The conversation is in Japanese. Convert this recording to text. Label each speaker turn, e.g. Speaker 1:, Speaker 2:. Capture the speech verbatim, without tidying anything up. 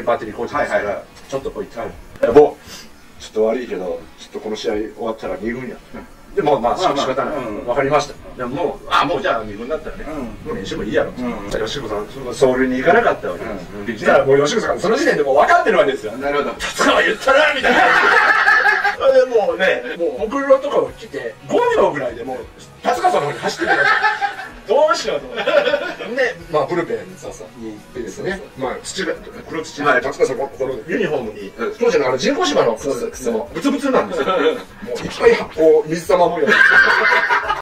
Speaker 1: バッテリーコーチですから、ちょっとこいつ。
Speaker 2: もう、ちょっと悪いけど、ちょっとこの試合終わったらに軍や。
Speaker 1: でもまあ仕方ない。わかりました。でももう、あ、もうじゃあに軍だったらね、もう練習もいいやろ。吉子さん、走塁に行かなかったわけです。そしたらもう吉子さん、その時点でもう分かってるわけですよ。なるほど。達川言ったなみたいな。でもうね、もうほくろとかを来て、ごびょうぐらいでもう、達川さんの方に走ってくる。どうしようと思って。で、まあ、ブルペンに行ってですね、まあ、土が、黒土が、達川さんがこのユニフォームに、当時のあの人工芝の靴のブツブツなんですよ。もういっぱいこう、水玉模様。